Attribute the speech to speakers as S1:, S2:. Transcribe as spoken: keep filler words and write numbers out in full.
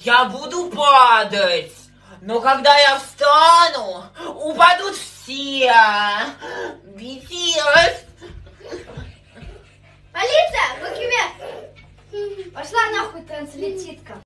S1: я буду падать. Но когда я встану, упадут все. би ти эс.
S2: Полиция, руки вверх. Пошла нахуй, трансвеститка.